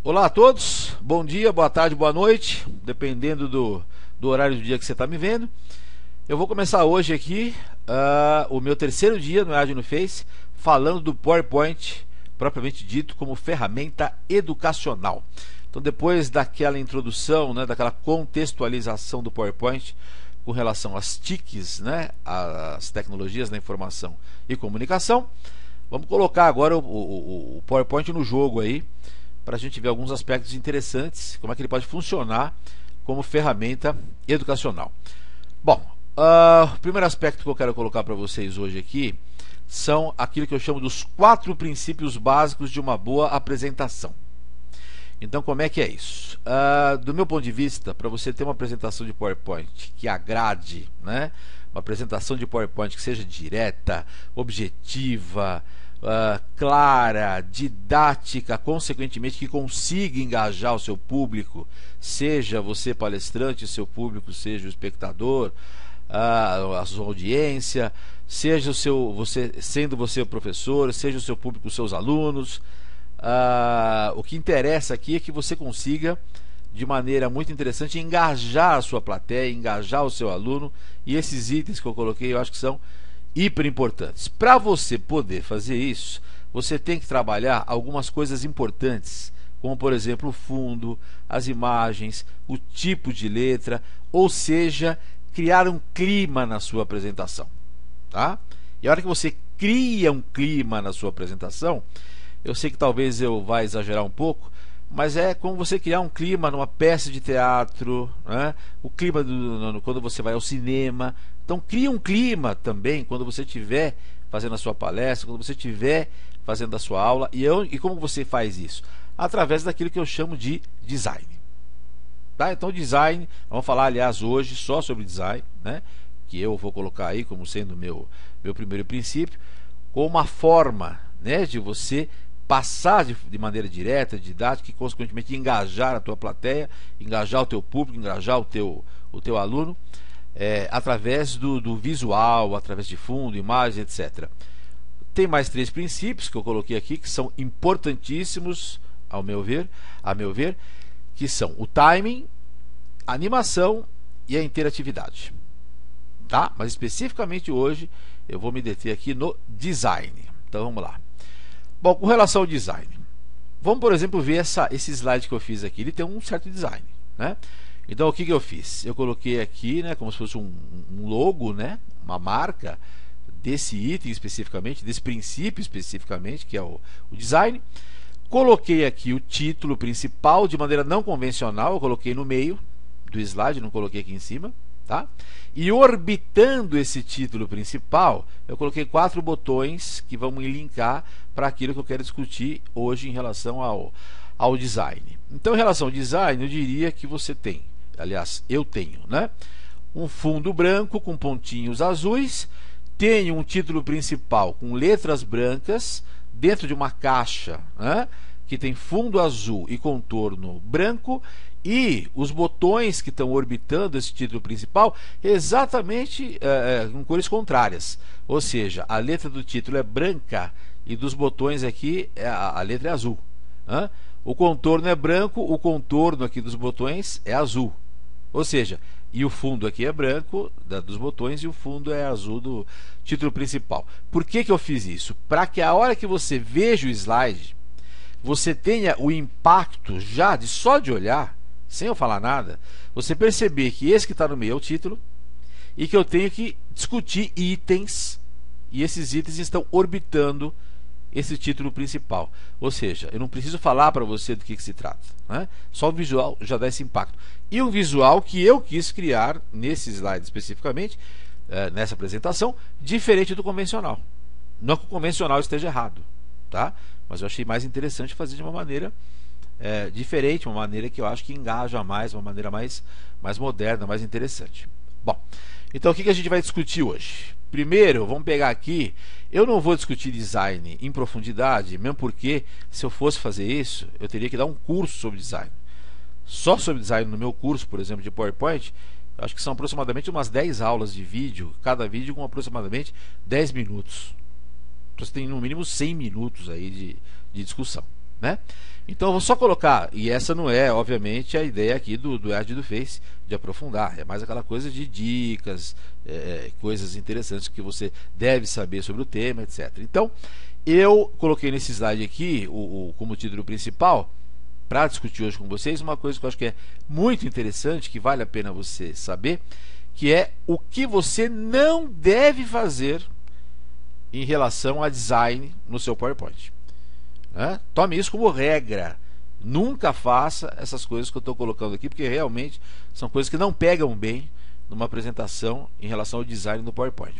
Olá a todos, bom dia, boa tarde, boa noite, dependendo do horário do dia que você está me vendo. Eu vou começar hoje aqui o meu terceiro dia no EAD no Face, falando do PowerPoint, propriamente dito como ferramenta educacional. Então, depois daquela introdução, daquela contextualização do PowerPoint com relação às TICs, as tecnologias da informação e comunicação, vamos colocar agora o PowerPoint no jogo aí, para a gente ver alguns aspectos interessantes, como é que ele pode funcionar como ferramenta educacional. Bom, o primeiro aspecto que eu quero colocar para vocês hoje aqui são aquilo que eu chamo dos 4 princípios básicos de uma boa apresentação. Então, como é que é isso? Do meu ponto de vista, para você ter uma apresentação de PowerPoint que agrade, uma apresentação de PowerPoint que seja direta, objetiva, clara, didática, consequentemente que consiga engajar o seu público, seja você palestrante, seu público seja o espectador, a sua audiência, seja sendo você o professor, seja o seu público os seus alunos. O que interessa aqui é que você consiga, de maneira muito interessante, engajar a sua plateia, engajar o seu aluno, e esses itens que eu coloquei eu acho que são hiper importantes. Para você poder fazer isso, você tem que trabalhar algumas coisas importantes, como por exemplo o fundo, as imagens, o tipo de letra, ou seja, criar um clima na sua apresentação, tá? E a hora que você cria um clima na sua apresentação, eu sei que talvez eu vá exagerar um pouco, mas é como você criar um clima numa peça de teatro, o clima quando você vai ao cinema. Então cria um clima também quando você estiver fazendo a sua palestra, quando você estiver fazendo a sua aula. E como você faz isso? Através daquilo que eu chamo de design. Tá? Então design, vamos falar aliás hoje só sobre design, que eu vou colocar aí como sendo meu primeiro princípio, como uma forma de você passar de maneira direta, didática e consequentemente engajar a tua plateia, engajar o teu público, engajar o teu aluno, através do visual, através de fundo, imagem, etc. Tem mais 3 princípios que eu coloquei aqui que são importantíssimos a meu ver, que são o timing, a animação e a interatividade. Tá? Mas especificamente hoje eu vou me deter aqui no design. Então vamos lá. Bom, com relação ao design, vamos por exemplo ver esse slide que eu fiz aqui. Ele tem um certo design, Então o que eu fiz? Eu coloquei aqui, como se fosse um logo, uma marca desse item especificamente, desse princípio especificamente, que é o design. Coloquei aqui o título principal de maneira não convencional, eu coloquei no meio do slide, não coloquei aqui em cima. Tá? E orbitando esse título principal, eu coloquei 4 botões que vão me linkar para aquilo que eu quero discutir hoje em relação ao design. Então, em relação ao design, eu diria que você tem, aliás, eu tenho, um fundo branco com pontinhos azuis, tenho um título principal com letras brancas dentro de uma caixa, que tem fundo azul e contorno branco, e os botões que estão orbitando esse título principal exatamente com cores contrárias, ou seja, a letra do título é branca e dos botões aqui a letra é azul. O contorno é branco, o contorno aqui dos botões é azul, ou seja, e o fundo aqui é branco dos botões e o fundo é azul do título principal. Por que eu fiz isso? Para que a hora que você veja o slide, você tenha o impacto já só de olhar, sem eu falar nada, você perceber que esse que está no meio é o título e que eu tenho que discutir itens, e esses itens estão orbitando esse título principal. Ou seja, eu não preciso falar para você do que se trata, só o visual já dá esse impacto. E um visual que eu quis criar nesse slide especificamente, nessa apresentação, diferente do convencional. Não que o convencional esteja errado, tá? Mas eu achei mais interessante fazer de uma maneira diferente, uma maneira que eu acho que engaja mais, uma maneira mais moderna, mais interessante. Bom, então o que a gente vai discutir hoje? Primeiro, vamos pegar aqui, eu não vou discutir design em profundidade, mesmo porque se eu fosse fazer isso, eu teria que dar um curso sobre design. Só sobre design no meu curso, por exemplo, de PowerPoint, eu acho que são aproximadamente umas 10 aulas de vídeo, cada vídeo com aproximadamente 10 minutos. Então você tem no mínimo 100 minutos aí de discussão. né? Então eu vou só colocar, e essa não é, obviamente, a ideia aqui do Ed do Face de aprofundar, é mais aquela coisa de dicas, coisas interessantes que você deve saber sobre o tema, etc. Então, eu coloquei nesse slide aqui, como título principal, para discutir hoje com vocês, uma coisa que eu acho que é muito interessante, que vale a pena você saber, que é o que você não deve fazer em relação a design no seu PowerPoint. Tome isso como regra. Nunca faça essas coisas que eu estou colocando aqui, porque realmente são coisas que não pegam bem numa apresentação em relação ao design no PowerPoint.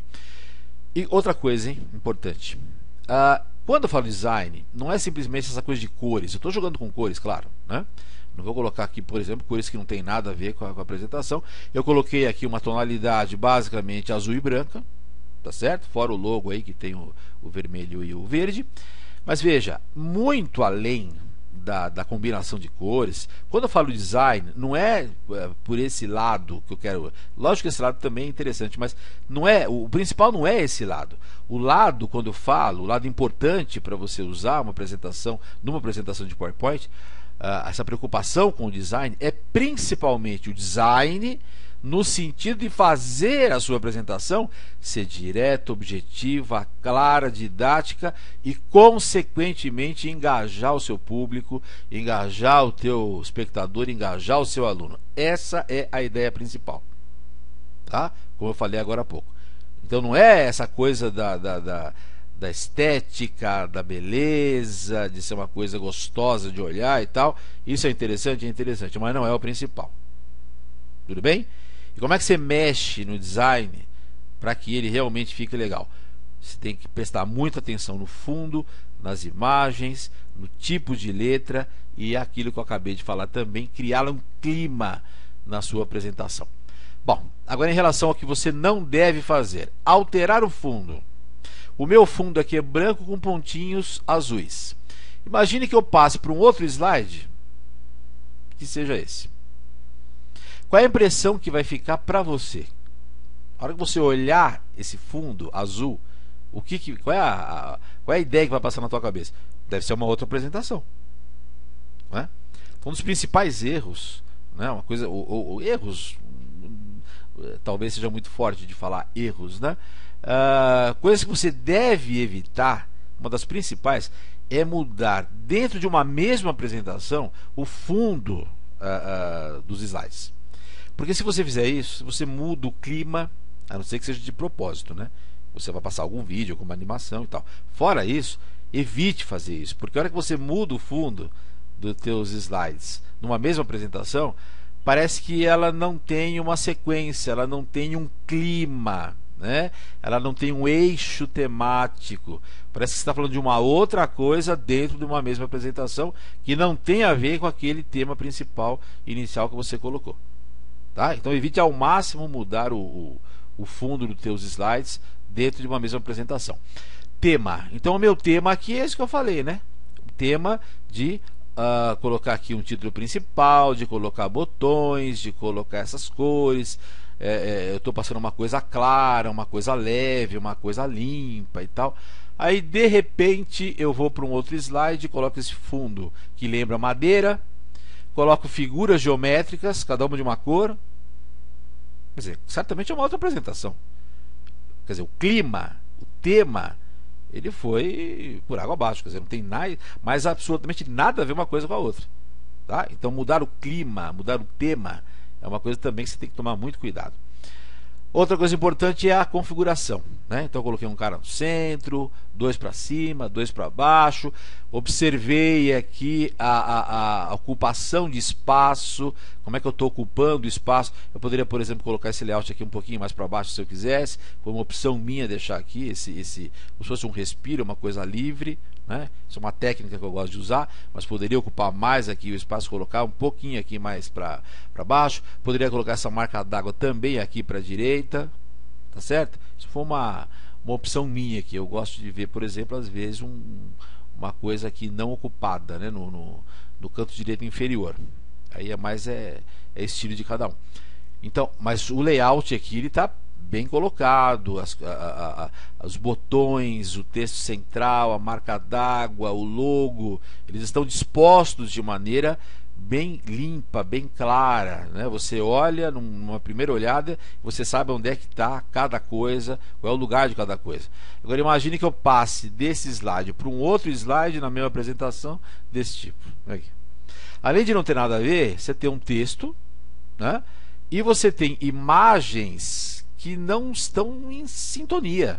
E outra coisa, hein, importante. Quando eu falo design, não é simplesmente essa coisa de cores. Eu estou jogando com cores, claro, né? Não vou colocar aqui, por exemplo, cores que não tem nada a ver com a apresentação. Eu coloquei aqui uma tonalidade basicamente azul e branca, tá certo? Fora o logo aí que tem o vermelho e o verde. Mas veja, muito além da combinação de cores, quando eu falo design, não é por esse lado que eu quero. Lógico que esse lado também é interessante, mas não é, o principal não é esse lado. O lado, quando eu falo, o lado importante para você usar uma apresentação, numa apresentação de PowerPoint, essa preocupação com o design é principalmente o design no sentido de fazer a sua apresentação ser direta, objetiva, clara, didática e, consequentemente, engajar o seu público, engajar o teu espectador, engajar o seu aluno. Essa é a ideia principal, tá? Como eu falei agora há pouco. Então não é essa coisa da estética, da beleza, de ser uma coisa gostosa de olhar e tal. Isso é interessante, mas não é o principal. Tudo bem? E como é que você mexe no design para que ele realmente fique legal? Você tem que prestar muita atenção no fundo, nas imagens, no tipo de letra e aquilo que eu acabei de falar também, criar um clima na sua apresentação. Bom, agora em relação ao que você não deve fazer, alterar o fundo. O meu fundo aqui é branco com pontinhos azuis. Imagine que eu passe para um outro slide que seja esse. Qual é a impressão que vai ficar para você? A hora que você olhar esse fundo azul, qual é a ideia que vai passar na tua cabeça? Deve ser uma outra apresentação, não é? Então, um dos principais erros, né, uma coisa, ou erros, talvez seja muito forte de falar erros, né? Coisas que você deve evitar, uma das principais é mudar dentro de uma mesma apresentação o fundo dos slides. Porque se você fizer isso, você muda o clima, a não ser que seja de propósito, né? Você vai passar algum vídeo, alguma animação e tal. Fora isso, evite fazer isso, porque a hora que você muda o fundo dos teus slides numa mesma apresentação, parece que ela não tem uma sequência, ela não tem um clima, né? Ela não tem um eixo temático. Parece que você está falando de uma outra coisa dentro de uma mesma apresentação que não tem a ver com aquele tema principal inicial que você colocou. Tá? Então evite ao máximo mudar o fundo dos teus slides dentro de uma mesma apresentação. Tema. Então o meu tema aqui é isso que eu falei, né? O tema de colocar aqui um título principal, de colocar botões, de colocar essas cores. Eu estou passando uma coisa clara, uma coisa leve, uma coisa limpa e tal. Aí de repente eu vou para um outro slide e coloco esse fundo que lembra madeira. Coloco figuras geométricas, cada uma de uma cor. Quer dizer, certamente é uma outra apresentação. Quer dizer, o clima, o tema, ele foi por água abaixo. Quer dizer, não tem mais absolutamente nada a ver uma coisa com a outra. Tá? Então mudar o clima, mudar o tema é uma coisa também que você tem que tomar muito cuidado. Outra coisa importante é a configuração, né? Então eu coloquei um cara no centro, dois para cima, dois para baixo. Observei aqui a ocupação de espaço, como é que eu estou ocupando o espaço. Eu poderia, por exemplo, colocar esse layout aqui um pouquinho mais para baixo se eu quisesse. Foi uma opção minha deixar aqui como se fosse um respiro, uma coisa livre, né? Isso é uma técnica que eu gosto de usar, mas poderia ocupar mais aqui o espaço, colocar um pouquinho aqui mais para baixo. Poderia colocar essa marca d'água também aqui para a direita, tá certo? Isso foi uma opção minha aqui. Eu gosto de ver, por exemplo, às vezes uma coisa aqui não ocupada, né? no canto direito inferior. Aí é mais estilo de cada um. Então, mas o layout aqui ele está bem colocado, os botões, o texto central, a marca d'água, o logo, eles estão dispostos de maneira bem limpa, bem clara, né? Você olha numa primeira olhada, você sabe onde é que está cada coisa, qual é o lugar de cada coisa. Agora imagine que eu passe desse slide para um outro slide na mesma apresentação desse tipo. Aqui. Além de não ter nada a ver, você tem um texto, né? E você tem imagens que não estão em sintonia.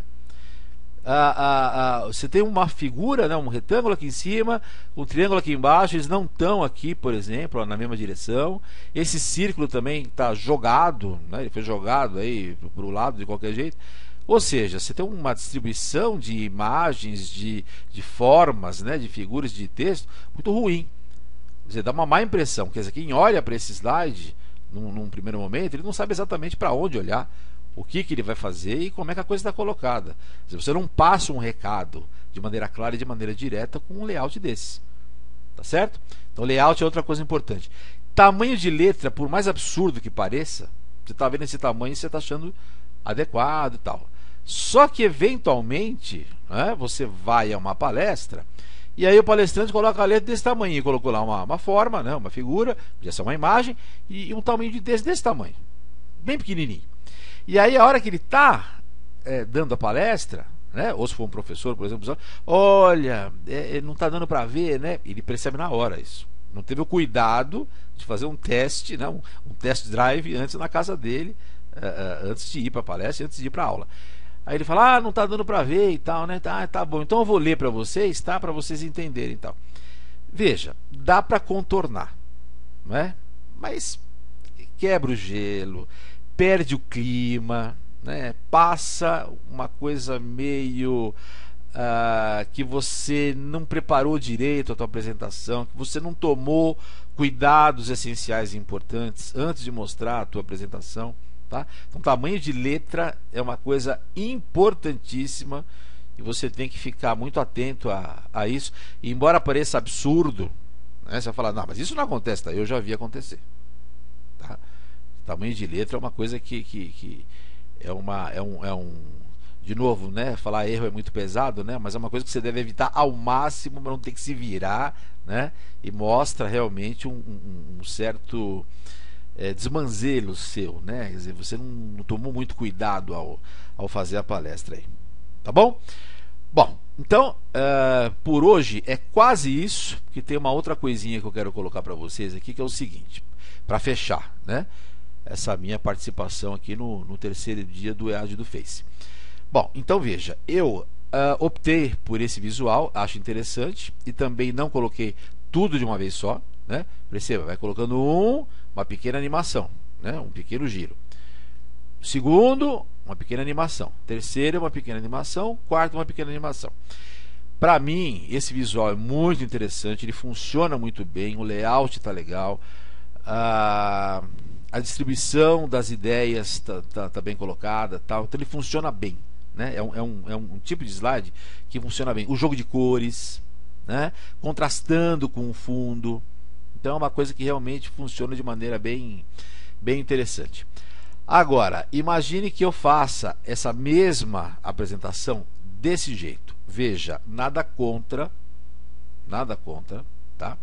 Você tem uma figura, né, um retângulo aqui em cima, um triângulo aqui embaixo, eles não estão aqui, por exemplo, na mesma direção. Esse círculo também está jogado, né, ele foi jogado aí para o lado de qualquer jeito. Ou seja, você tem uma distribuição de imagens, de formas, né, de figuras de texto muito ruim. Você dá uma má impressão. Quer dizer, quem olha para esse slide num primeiro momento, ele não sabe exatamente para onde olhar, o que ele vai fazer e como é que a coisa está colocada. Você não passa um recado de maneira clara e de maneira direta com um layout desse. Tá certo? Então layout é outra coisa importante. Tamanho de letra, por mais absurdo que pareça, você está vendo esse tamanho e você está achando adequado e tal. Só que eventualmente, né, você vai a uma palestra e aí o palestrante coloca a letra desse tamanho, e colocou lá uma forma, né, uma figura, podia ser uma imagem, e um tamanho de texto desse tamanho, bem pequenininho. E aí a hora que ele está dando a palestra, né, ou se for um professor, por exemplo, olha, não está dando para ver, né, ele percebe na hora isso. Não teve o cuidado de fazer um teste, né, um test drive antes na casa dele, antes de ir para a palestra, antes de ir para a aula. Aí ele fala, não está dando para ver e tal, né? Tá bom, então eu vou ler para vocês, tá? Para vocês entenderem e tal. Veja, dá para contornar, não é? Mas quebra o gelo, perde o clima, né? Passa uma coisa meio que você não preparou direito a tua apresentação, que você não tomou cuidados essenciais e importantes antes de mostrar a tua apresentação. Tá? Então, tamanho de letra é uma coisa importantíssima e você tem que ficar muito atento a isso. E embora pareça absurdo, né, você vai falar, não, mas isso não acontece, tá? Eu já vi acontecer. Tá? Tamanho de letra é uma coisa que de novo, né, falar erro é muito pesado, né, mas é uma coisa que você deve evitar ao máximo para não ter que se virar, né, e mostra realmente um certo desmanzelo seu, né? Quer dizer, você não tomou muito cuidado ao fazer a palestra aí, tá bom? Bom, então por hoje é quase isso, porque tem uma outra coisinha que eu quero colocar para vocês aqui, que é o seguinte, para fechar, né, essa minha participação aqui no terceiro dia do EAD do Face. Bom, então veja, eu optei por esse visual, acho interessante, e também não coloquei tudo de uma vez só, né? Perceba, vai colocando uma pequena animação, né? Um pequeno giro. Segundo, uma pequena animação. Terceiro, uma pequena animação. Quarto, uma pequena animação. Para mim, esse visual é muito interessante, ele funciona muito bem, o layout está legal, a distribuição das ideias tá bem colocada, tal. Então ele funciona bem, né? É um tipo de slide que funciona bem. O jogo de cores, né? Contrastando com o fundo. Então é uma coisa que realmente funciona de maneira bem interessante. Agora, imagine que eu faça essa mesma apresentação desse jeito. Veja, nada contra, tá?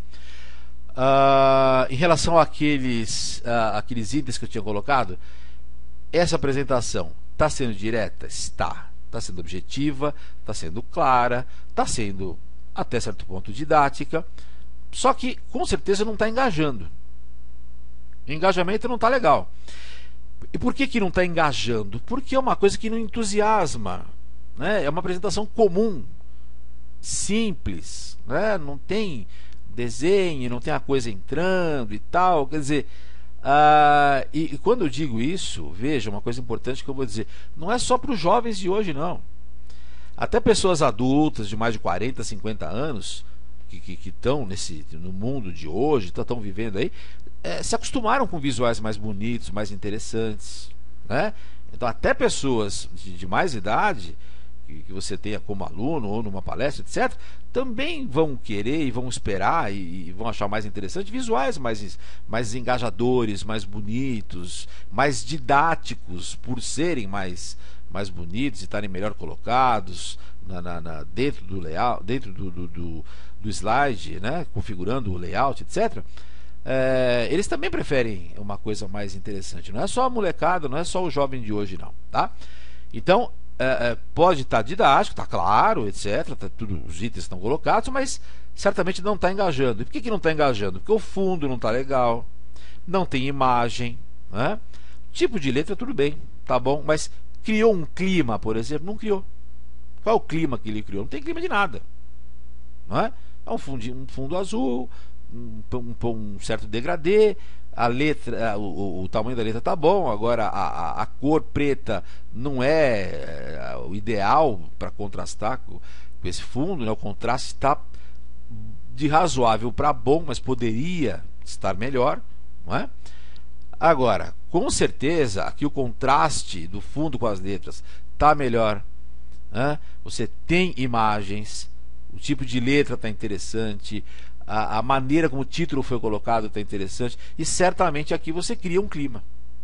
Em relação àqueles itens que eu tinha colocado, essa apresentação está sendo direta? Está. Está sendo objetiva, está sendo clara, está sendo até certo ponto didática. Só que com certeza não está engajando. O engajamento não está legal. E por que não está engajando? Porque é uma coisa que não entusiasma, né? É uma apresentação comum, simples, né? Não tem desenho, não tem a coisa entrando e tal. Quer dizer, e quando eu digo isso, veja, uma coisa importante que eu vou dizer, não é só para os jovens de hoje, não. Até pessoas adultas de mais de 40, 50 anos que estão no mundo de hoje, estão vivendo aí, se acostumaram com visuais mais bonitos, mais interessantes, né? Então até pessoas de mais idade que você tenha como aluno ou numa palestra, etc., também vão querer e vão esperar e vão achar mais interessante visuais mais engajadores, mais bonitos, mais didáticos, por serem mais bonitos e estarem melhor colocados dentro do layout, dentro do slide, né, configurando o layout, etc. Eles também preferem uma coisa mais interessante. Não é só a molecada, não é só o jovem de hoje, não, tá? Então, pode estar didático, está claro, etc. Tudo, os itens estão colocados, mas certamente não está engajando. E por que não está engajando? Porque o fundo não está legal, não tem imagem, né? Tipo de letra, tudo bem, tá bom, mas criou um clima, por exemplo? Não criou. Qual é o clima que ele criou? Não tem clima de nada, não é? É um fundo azul, um certo degradê, a letra, o tamanho da letra tá bom, agora a cor preta não é o ideal para contrastar com esse fundo, né? O contraste está de razoável para bom, mas poderia estar melhor, não é? Agora, com certeza, aqui o contraste do fundo com as letras está melhor, né? Você tem imagens, o tipo de letra está interessante, a maneira como o título foi colocado está interessante, e certamente aqui você cria um clima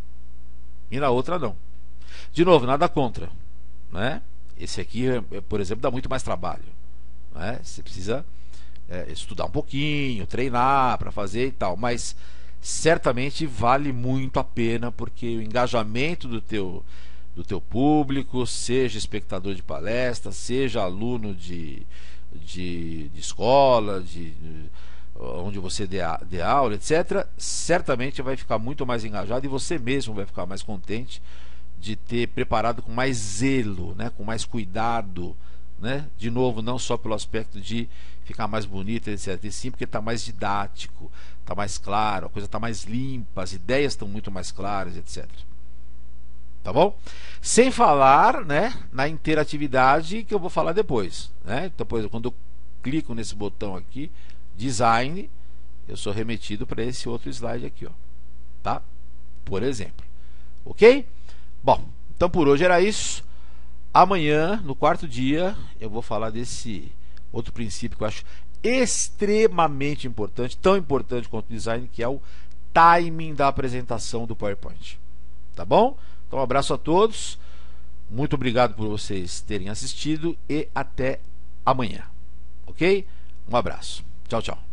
e na outra não. De novo, nada contra, né? Esse aqui, por exemplo, dá muito mais trabalho, né? Você precisa estudar um pouquinho, treinar para fazer e tal, mas certamente vale muito a pena, porque o engajamento do teu público, seja espectador de palestra, seja aluno de escola, onde você dê aula, etc., certamente vai ficar muito mais engajado, e você mesmo vai ficar mais contente de ter preparado com mais zelo, né, com mais cuidado, né? De novo, não só pelo aspecto de ficar mais bonito, etc., e sim porque está mais didático, está mais claro, a coisa está mais limpa, as ideias estão muito mais claras, etc. Tá bom? Sem falar, né, na interatividade, que eu vou falar depois, né? Então, quando eu clico nesse botão aqui, design, eu sou remetido para esse outro slide aqui, ó, tá? Por exemplo, ok? Bom, então por hoje era isso. Amanhã, no quarto dia, eu vou falar desse outro princípio que eu acho extremamente importante, tão importante quanto o design, que é o timing da apresentação do PowerPoint. Tá bom? Então, um abraço a todos, muito obrigado por vocês terem assistido e até amanhã, ok? Um abraço, tchau, tchau.